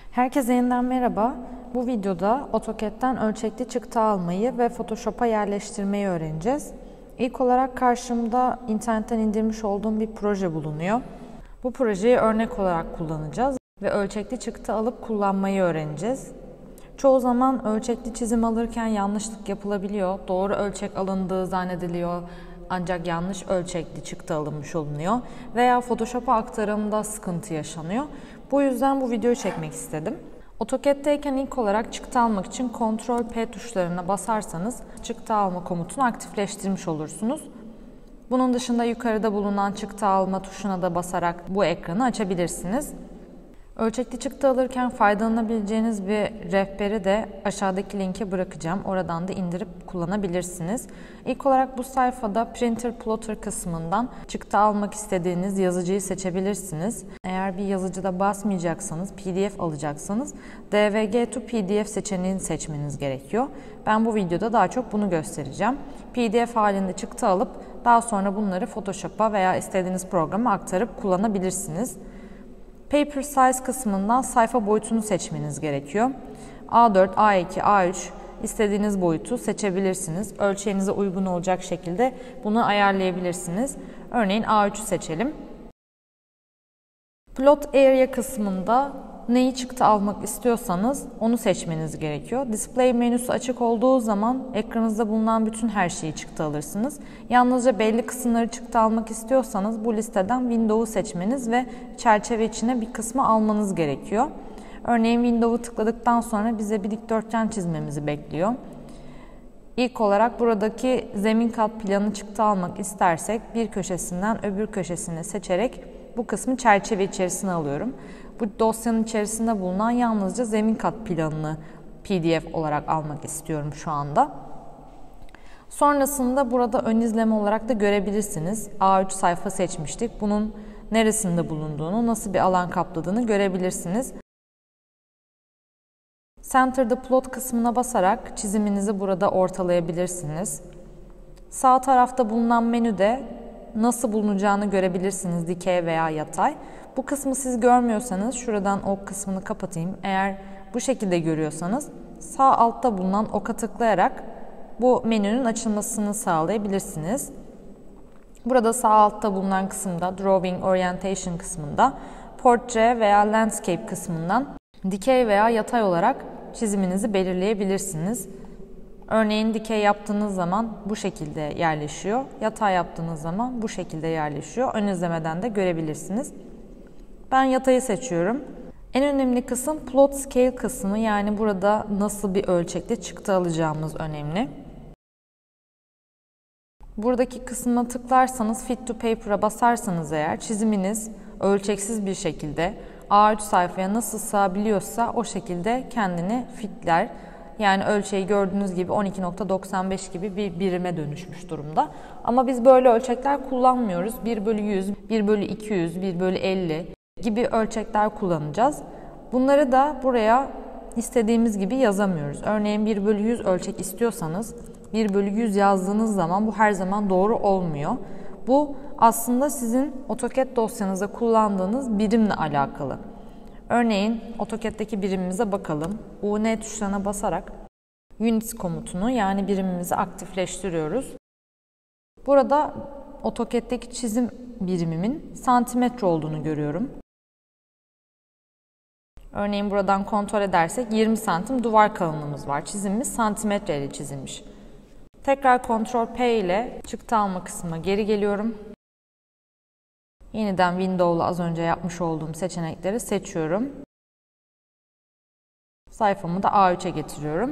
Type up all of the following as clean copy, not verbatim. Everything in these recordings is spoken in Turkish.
Herkese yeniden merhaba. Bu videoda AutoCAD'den ölçekli çıktı almayı ve Photoshop'a yerleştirmeyi öğreneceğiz. İlk olarak karşımda internetten indirmiş olduğum bir proje bulunuyor. Bu projeyi örnek olarak kullanacağız ve ölçekli çıktı alıp kullanmayı öğreneceğiz. Çoğu zaman ölçekli çizim alırken yanlışlık yapılabiliyor. Doğru ölçek alındığı zannediliyor ancak yanlış ölçekli çıktı alınmış olunuyor veya Photoshop'a aktarımda sıkıntı yaşanıyor. Bu yüzden bu videoyu çekmek istedim. AutoCAD'teyken ilk olarak çıktı almak için Ctrl+P tuşlarına basarsanız çıktı alma komutunu aktifleştirmiş olursunuz. Bunun dışında yukarıda bulunan çıktı alma tuşuna da basarak bu ekranı açabilirsiniz. Ölçekli çıktı alırken faydalanabileceğiniz bir rehberi de aşağıdaki linke bırakacağım. Oradan da indirip kullanabilirsiniz. İlk olarak bu sayfada Printer Plotter kısmından çıktı almak istediğiniz yazıcıyı seçebilirsiniz. Eğer bir yazıcıda basmayacaksanız, PDF alacaksanız DWG to PDF seçeneğini seçmeniz gerekiyor. Ben bu videoda daha çok bunu göstereceğim. PDF halinde çıktı alıp daha sonra bunları Photoshop'a veya istediğiniz programa aktarıp kullanabilirsiniz. Paper Size kısmından sayfa boyutunu seçmeniz gerekiyor. A4, A2, A3 istediğiniz boyutu seçebilirsiniz. Ölçeğinize uygun olacak şekilde bunu ayarlayabilirsiniz. Örneğin A3'ü seçelim. Plot Area kısmında neyi çıktı almak istiyorsanız onu seçmeniz gerekiyor. Display menüsü açık olduğu zaman ekranınızda bulunan bütün her şeyi çıktı alırsınız. Yalnızca belli kısımları çıktı almak istiyorsanız bu listeden Window'u seçmeniz ve çerçeve içine bir kısmı almanız gerekiyor. Örneğin Window'u tıkladıktan sonra bize bir dikdörtgen çizmemizi bekliyor. İlk olarak buradaki zemin kat planı çıktı almak istersek bir köşesinden öbür köşesini seçerek bu kısmı çerçeve içerisine alıyorum. Bu dosyanın içerisinde bulunan yalnızca zemin kat planını PDF olarak almak istiyorum şu anda. Sonrasında burada ön izleme olarak da görebilirsiniz. A3 sayfa seçmiştik. Bunun neresinde bulunduğunu, nasıl bir alan kapladığını görebilirsiniz. Center the Plot kısmına basarak çiziminizi burada ortalayabilirsiniz. Sağ tarafta bulunan menüde nasıl bulunacağını görebilirsiniz, dikey veya yatay. Bu kısmı siz görmüyorsanız şuradan ok kısmını kapatayım. Eğer bu şekilde görüyorsanız sağ altta bulunan oka tıklayarak bu menünün açılmasını sağlayabilirsiniz. Burada sağ altta bulunan kısımda Drawing Orientation kısmında Portrait veya Landscape kısmından dikey veya yatay olarak çiziminizi belirleyebilirsiniz. Örneğin dikey yaptığınız zaman bu şekilde yerleşiyor. Yatay yaptığınız zaman bu şekilde yerleşiyor. Ön izlemeden de görebilirsiniz. Ben yatayı seçiyorum. En önemli kısım Plot Scale kısmı, yani burada nasıl bir ölçekte çıktı alacağımız önemli. Buradaki kısma tıklarsanız Fit to Paper'a basarsanız eğer çiziminiz ölçeksiz bir şekilde A3 sayfaya nasıl sığabiliyorsa o şekilde kendini fitler. Yani ölçeği gördüğünüz gibi 12.95 gibi bir birime dönüşmüş durumda. Ama biz böyle ölçekler kullanmıyoruz. 1/100, 1/200, 1/50 gibi ölçekler kullanacağız. Bunları da buraya istediğimiz gibi yazamıyoruz. Örneğin 1/100 ölçek istiyorsanız 1/100 yazdığınız zaman bu her zaman doğru olmuyor. Bu aslında sizin AutoCAD dosyanızda kullandığınız birimle alakalı. Örneğin AutoCAD'deki birimimize bakalım. UN tuşlarına basarak Units komutunu, yani birimimizi aktifleştiriyoruz. Burada AutoCAD'deki çizim birimimin santimetre olduğunu görüyorum. Örneğin buradan kontrol edersek 20 santim duvar kalınlığımız var. Çizimimiz santimetre ile çizilmiş. Tekrar Ctrl+P ile çıktı alma kısmına geri geliyorum. Yeniden Window'la az önce yapmış olduğum seçenekleri seçiyorum. Sayfamı da A3'e getiriyorum.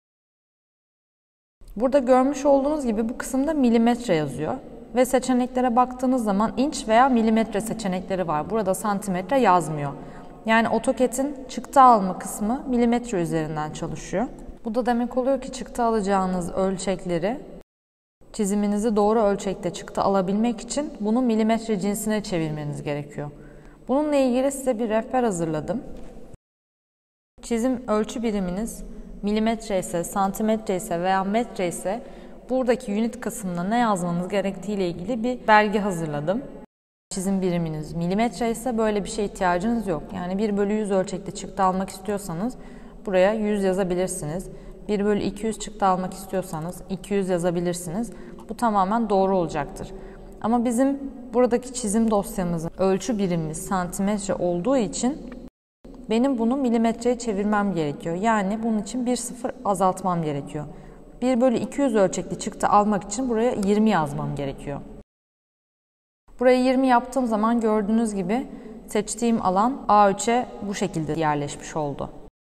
Burada görmüş olduğunuz gibi bu kısımda milimetre yazıyor. Ve seçeneklere baktığınız zaman inç veya milimetre seçenekleri var. Burada santimetre yazmıyor. Yani AutoCAD'in çıktı alma kısmı milimetre üzerinden çalışıyor. Bu da demek oluyor ki çıktı alacağınız ölçekleri, çiziminizi doğru ölçekte çıktı alabilmek için bunu milimetre cinsine çevirmeniz gerekiyor. Bununla ilgili size bir rehber hazırladım. Çizim ölçü biriminiz milimetre ise, santimetre ise veya metre ise buradaki unit kısmına ne yazmanız gerektiği ile ilgili bir belge hazırladım. çizim biriminiz milimetre ise böyle bir şeye ihtiyacınız yok. Yani 1/100 ölçekli çıktı almak istiyorsanız buraya 100 yazabilirsiniz. 1/200 çıktı almak istiyorsanız 200 yazabilirsiniz. Bu tamamen doğru olacaktır. Ama bizim buradaki çizim dosyamızın ölçü birimimiz santimetre olduğu için benim bunu milimetreye çevirmem gerekiyor. Yani bunun için bir sıfır azaltmam gerekiyor. 1/200 ölçekli çıktı almak için buraya 20 yazmam gerekiyor. Buraya 20 yaptığım zaman gördüğünüz gibi seçtiğim alan A3'e bu şekilde yerleşmiş oldu.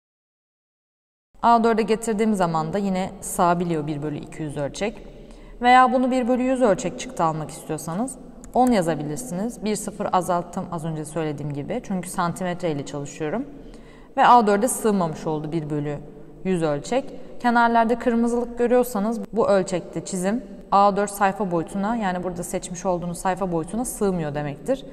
A4'e getirdiğim zaman da yine sığabiliyor 1/200 ölçek. Veya bunu 1/100 ölçek çıktı almak istiyorsanız 10 yazabilirsiniz. Bir sıfır azalttım az önce söylediğim gibi. Çünkü santimetre ile çalışıyorum. Ve A4'e sığmamış oldu 1/100 ölçek. Kenarlarda kırmızılık görüyorsanız bu ölçekte çizim A4 sayfa boyutuna, yani burada seçmiş olduğunuz sayfa boyutuna sığmıyor demektir.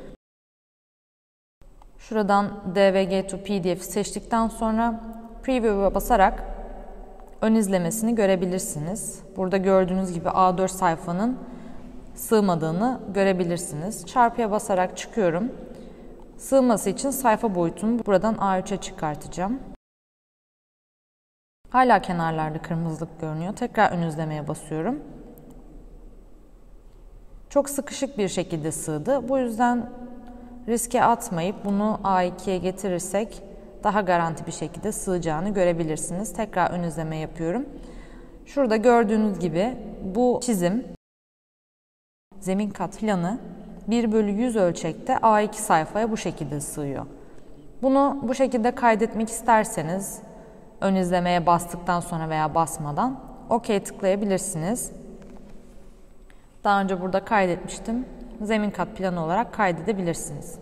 Şuradan DWG to PDF seçtikten sonra Preview'a basarak ön izlemesini görebilirsiniz. Burada gördüğünüz gibi A4 sayfanın sığmadığını görebilirsiniz. Çarpıya basarak çıkıyorum. Sığması için sayfa boyutunu buradan A3'e çıkartacağım. Hala kenarlarda kırmızılık görünüyor. Tekrar ön izlemeye basıyorum. Çok sıkışık bir şekilde sığdı. Bu yüzden riske atmayıp bunu A2'ye getirirsek daha garanti bir şekilde sığacağını görebilirsiniz. Tekrar ön izleme yapıyorum. Şurada gördüğünüz gibi bu çizim zemin kat planı 1/100 ölçekte A2 sayfaya bu şekilde sığıyor. Bunu bu şekilde kaydetmek isterseniz ön izlemeye bastıktan sonra veya basmadan OK tıklayabilirsiniz. Daha önce burada kaydetmiştim. Zemin kat planı olarak kaydedebilirsiniz.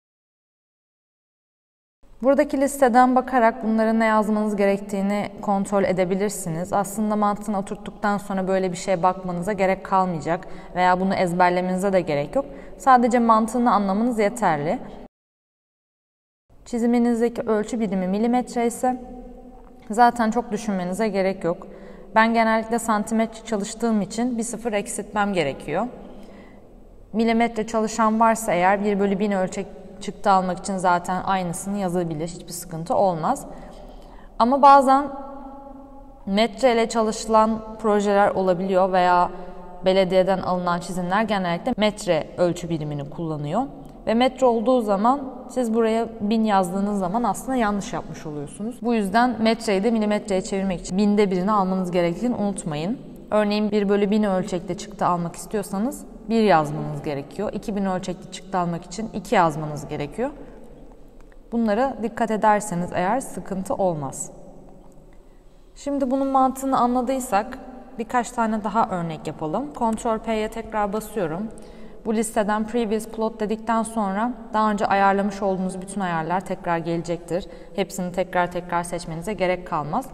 Buradaki listeden bakarak bunlara ne yazmanız gerektiğini kontrol edebilirsiniz. Aslında mantığını oturttuktan sonra böyle bir şeye bakmanıza gerek kalmayacak veya bunu ezberlemenize de gerek yok. Sadece mantığını anlamanız yeterli. Çiziminizdeki ölçü birimi milimetre ise zaten çok düşünmenize gerek yok. Ben genellikle santimetre çalıştığım için bir sıfır eksiltmem gerekiyor. Milimetre çalışan varsa eğer 1/1000 ölçek çıktı almak için zaten aynısını yazabilir. Hiçbir sıkıntı olmaz. Ama bazen metre ile çalışılan projeler olabiliyor veya belediyeden alınan çizimler genellikle metre ölçü birimini kullanıyor. Ve metre olduğu zaman siz buraya 1000 yazdığınız zaman aslında yanlış yapmış oluyorsunuz. Bu yüzden metreyi de milimetreye çevirmek için 1/1000'ini almanız gerektiğini unutmayın. Örneğin 1/1000 ölçekte çıktı almak istiyorsanız 1 yazmanız gerekiyor. 2000 ölçekli çıktı almak için 2 yazmanız gerekiyor. Bunlara dikkat ederseniz eğer sıkıntı olmaz. Şimdi bunun mantığını anladıysak birkaç tane daha örnek yapalım. Ctrl P'ye tekrar basıyorum. Bu listeden Previous Plot dedikten sonra daha önce ayarlamış olduğunuz bütün ayarlar tekrar gelecektir. Hepsini tekrar seçmenize gerek kalmaz.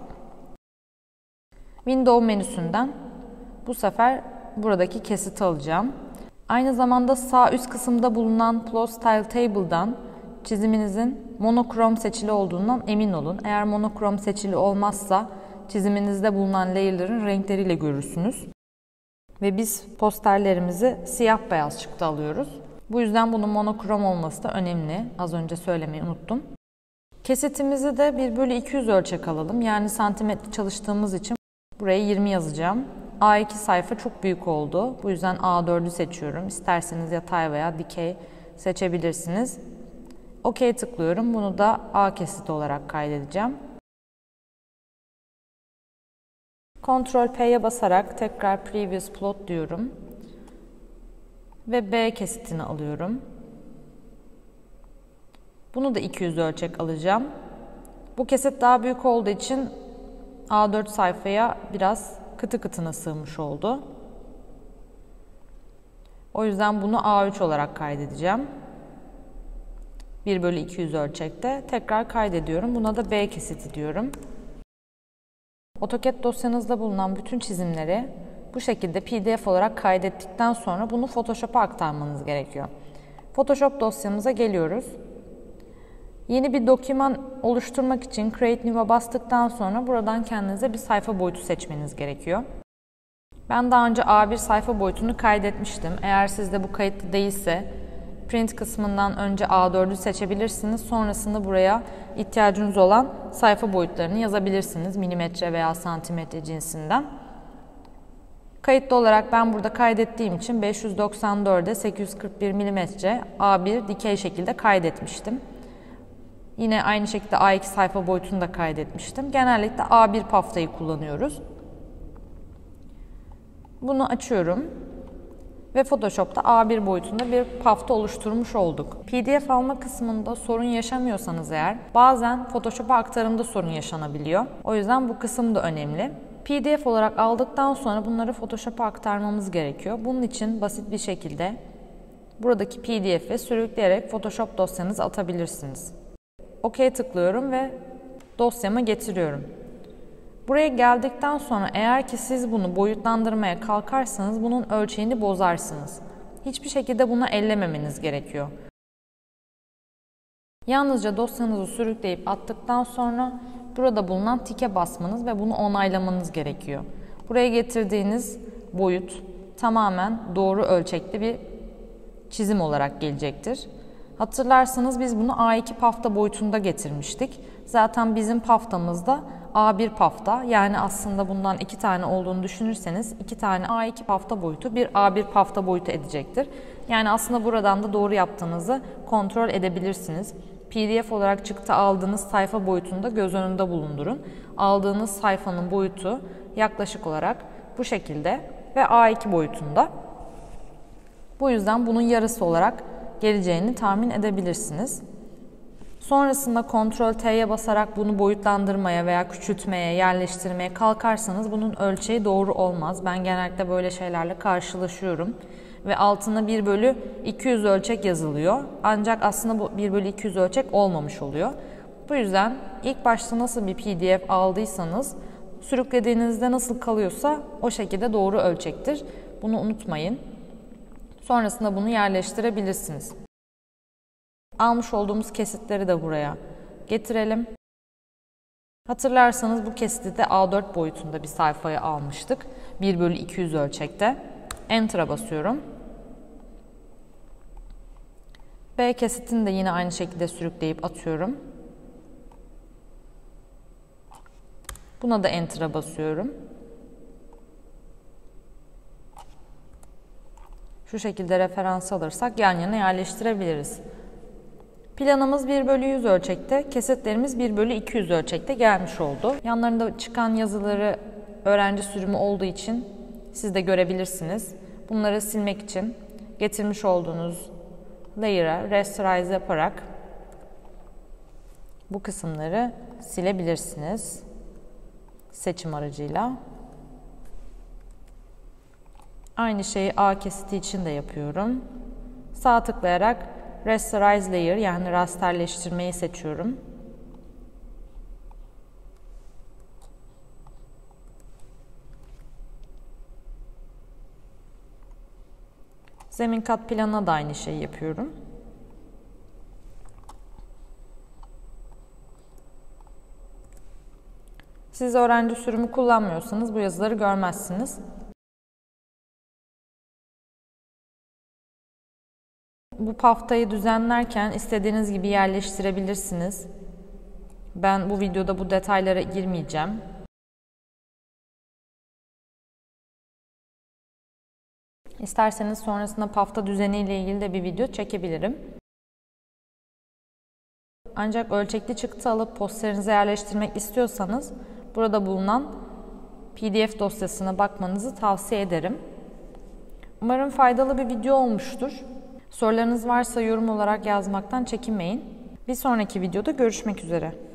Window menüsünden bu sefer buradaki kesiti alacağım. Aynı zamanda sağ üst kısımda bulunan Plot Style Table'dan çiziminizin monokrom seçili olduğundan emin olun. Eğer monokrom seçili olmazsa çiziminizde bulunan layer'ların renkleriyle görürsünüz. Ve biz posterlerimizi siyah beyaz çıktı alıyoruz. Bu yüzden bunun monokrom olması da önemli. Az önce söylemeyi unuttum. Kesitimizi de 1/200 ölçek alalım. Yani santimetre çalıştığımız için buraya 20 yazacağım. A2 sayfa çok büyük oldu. Bu yüzden A4'ü seçiyorum. İsterseniz yatay veya dikey seçebilirsiniz. OK tıklıyorum. Bunu da A kesiti olarak kaydedeceğim. Ctrl P'ye basarak tekrar Previous Plot diyorum. Ve B kesitini alıyorum. Bunu da 200 ölçek alacağım. Bu kesit daha büyük olduğu için A4 sayfaya biraz kıtı kıtına sığmış oldu. O yüzden bunu A3 olarak kaydedeceğim. 1/200 ölçekte tekrar kaydediyorum. Buna da B kesiti diyorum. AutoCAD dosyanızda bulunan bütün çizimleri bu şekilde PDF olarak kaydettikten sonra bunu Photoshop'a aktarmanız gerekiyor. Photoshop dosyamıza geliyoruz. Yeni bir doküman oluşturmak için Create New'a bastıktan sonra buradan kendinize bir sayfa boyutu seçmeniz gerekiyor. Ben daha önce A1 sayfa boyutunu kaydetmiştim. Eğer sizde bu kayıtlı değilse print kısmından önce A4'ü seçebilirsiniz. Sonrasında buraya ihtiyacınız olan sayfa boyutlarını yazabilirsiniz. Milimetre veya santimetre cinsinden. Kayıtlı olarak ben burada kaydettiğim için 594'e 841 mm A1 dikey şekilde kaydetmiştim. Yine aynı şekilde A2 sayfa boyutunu da kaydetmiştim. Genellikle A1 paftayı kullanıyoruz. Bunu açıyorum ve Photoshop'ta A1 boyutunda bir pafta oluşturmuş olduk. PDF alma kısmında sorun yaşamıyorsanız eğer, bazen Photoshop'a aktarımda sorun yaşanabiliyor. O yüzden bu kısım da önemli. PDF olarak aldıktan sonra bunları Photoshop'a aktarmamız gerekiyor. Bunun için basit bir şekilde buradaki PDF'e sürükleyerek Photoshop dosyanızı atabilirsiniz. OK tıklıyorum ve dosyama getiriyorum. Buraya geldikten sonra eğer ki siz bunu boyutlandırmaya kalkarsanız bunun ölçeğini bozarsınız. Hiçbir şekilde buna ellememeniz gerekiyor. Yalnızca dosyanızı sürükleyip attıktan sonra burada bulunan tike basmanız ve bunu onaylamanız gerekiyor. Buraya getirdiğiniz boyut tamamen doğru ölçekli bir çizim olarak gelecektir. Hatırlarsanız biz bunu A2 pafta boyutunda getirmiştik. Zaten bizim paftamızda A1 pafta, yani aslında bundan 2 tane olduğunu düşünürseniz 2 tane A2 pafta boyutu bir A1 pafta boyutu edecektir. Yani aslında buradan da doğru yaptığınızı kontrol edebilirsiniz. PDF olarak çıktı aldığınız sayfa boyutunu da göz önünde bulundurun. Aldığınız sayfanın boyutu yaklaşık olarak bu şekilde ve A2 boyutunda. Bu yüzden bunun yarısı olarak geleceğini tahmin edebilirsiniz. Sonrasında Ctrl+T'ye basarak bunu boyutlandırmaya veya küçültmeye, yerleştirmeye kalkarsanız bunun ölçeği doğru olmaz. Ben genellikle böyle şeylerle karşılaşıyorum. Ve altına 1/200 ölçek yazılıyor. Ancak aslında bu 1/200 ölçek olmamış oluyor. Bu yüzden ilk başta nasıl bir PDF aldıysanız sürüklediğinizde nasıl kalıyorsa o şekilde doğru ölçektir. Bunu unutmayın. Sonrasında bunu yerleştirebilirsiniz. Almış olduğumuz kesitleri de buraya getirelim. Hatırlarsanız bu kesiti de A4 boyutunda bir sayfaya almıştık. 1/200 ölçekte. Enter'a basıyorum. B kesitini de yine aynı şekilde sürükleyip atıyorum. Buna da Enter'a basıyorum. Şu şekilde referans alırsak yan yana yerleştirebiliriz. Planımız 1/100 ölçekte, kesitlerimiz 1/200 ölçekte gelmiş oldu. Yanlarında çıkan yazıları öğrenci sürümü olduğu için siz de görebilirsiniz. Bunları silmek için getirmiş olduğunuz layer'a rasterize yaparak bu kısımları silebilirsiniz seçim aracıyla. Aynı şeyi A kesiti için de yapıyorum. Sağ tıklayarak rasterize layer, yani rasterleştirmeyi seçiyorum. Zemin kat planına da aynı şeyi yapıyorum. Siz öğrenci sürümü kullanmıyorsanız bu yazıları görmezsiniz. Bu paftayı düzenlerken istediğiniz gibi yerleştirebilirsiniz. Ben bu videoda bu detaylara girmeyeceğim. İsterseniz sonrasında pafta düzeniyle ilgili de bir video çekebilirim. Ancak ölçekli çıktı alıp posterinize yerleştirmek istiyorsanız burada bulunan PDF dosyasına bakmanızı tavsiye ederim. Umarım faydalı bir video olmuştur. Sorularınız varsa yorum olarak yazmaktan çekinmeyin. Bir sonraki videoda görüşmek üzere.